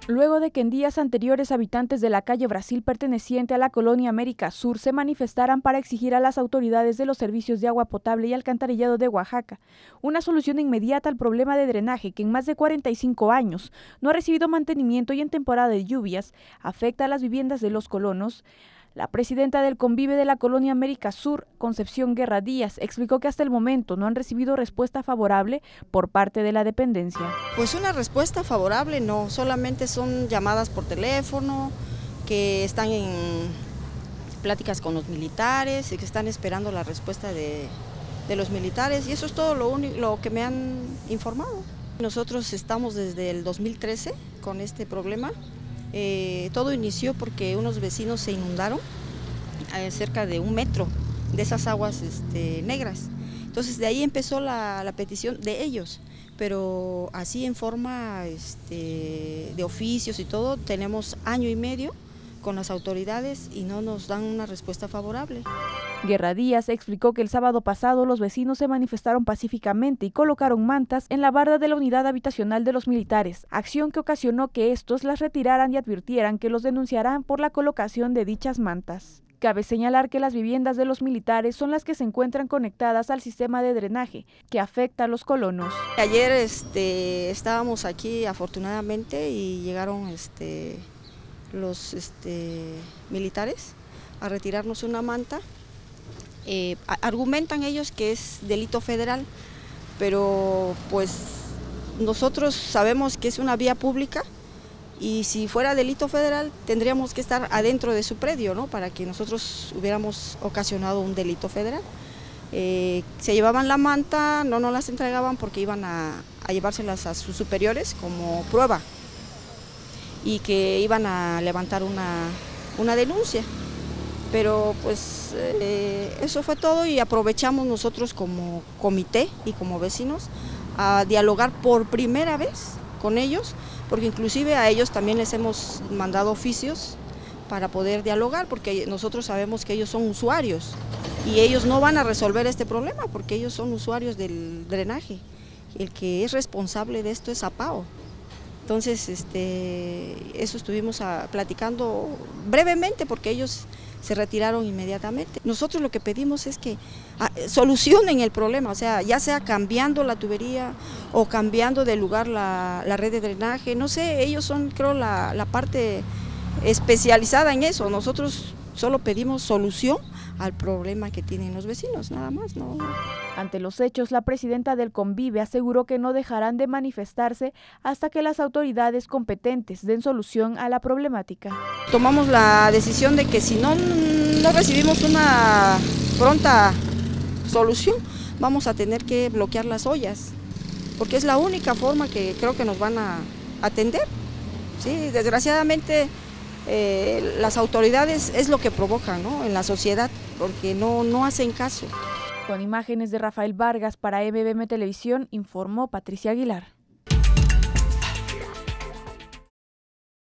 Luego de que en días anteriores habitantes de la calle Brasil perteneciente a la colonia América Sur se manifestaran para exigir a las autoridades de los servicios de agua potable y alcantarillado de Oaxaca una solución inmediata al problema de drenaje que en más de 45 años no ha recibido mantenimiento y en temporada de lluvias afecta a las viviendas de los colonos, la presidenta del Convive de la colonia América Sur, Concepción Guerra Díaz, explicó que hasta el momento no han recibido respuesta favorable por parte de la dependencia. Pues una respuesta favorable no, solamente son llamadas por teléfono, que están en pláticas con los militares y que están esperando la respuesta de los militares, y eso es todo lo que me han informado. Nosotros estamos desde el 2013 con este problema. Todo inició porque unos vecinos se inundaron cerca de 1 metro de esas aguas negras. Entonces de ahí empezó la petición de ellos, pero así en forma de oficios y todo, tenemos 1 año y medio con las autoridades y no nos dan una respuesta favorable. Guerra Díaz explicó que el sábado pasado los vecinos se manifestaron pacíficamente y colocaron mantas en la barda de la unidad habitacional de los militares, acción que ocasionó que estos las retiraran y advirtieran que los denunciarán por la colocación de dichas mantas. Cabe señalar que las viviendas de los militares son las que se encuentran conectadas al sistema de drenaje que afecta a los colonos. Ayer estábamos aquí afortunadamente y llegaron los militares a retirarnos una manta. Argumentan ellos que es delito federal, pero pues nosotros sabemos que es una vía pública y si fuera delito federal tendríamos que estar adentro de su predio, ¿no? Para que nosotros hubiéramos ocasionado un delito federal. Se llevaban la manta, no nos las entregaban porque iban a llevárselas a sus superiores como prueba y que iban a levantar una denuncia. Pero pues eso fue todo y aprovechamos nosotros como comité y como vecinos a dialogar por primera vez con ellos, porque inclusive a ellos también les hemos mandado oficios para poder dialogar, porque nosotros sabemos que ellos son usuarios y ellos no van a resolver este problema porque ellos son usuarios del drenaje. El que es responsable de esto es APAO. Entonces eso estuvimos platicando brevemente porque ellos se retiraron inmediatamente. Nosotros lo que pedimos es que solucionen el problema, o sea, ya sea cambiando la tubería o cambiando de lugar la red de drenaje, no sé, ellos son creo la parte especializada en eso. Nosotros solo pedimos solución al problema que tienen los vecinos, nada más, ¿no? Ante los hechos, la presidenta del Convive aseguró que no dejarán de manifestarse hasta que las autoridades competentes den solución a la problemática. Tomamos la decisión de que si no recibimos una pronta solución, vamos a tener que bloquear las ollas, porque es la única forma que creo que nos van a atender. Sí, desgraciadamente las autoridades es lo que provocan, ¿no?, en la sociedad, porque no hacen caso. Con imágenes de Rafael Vargas para MBM Televisión, informó Patricia Aguilar.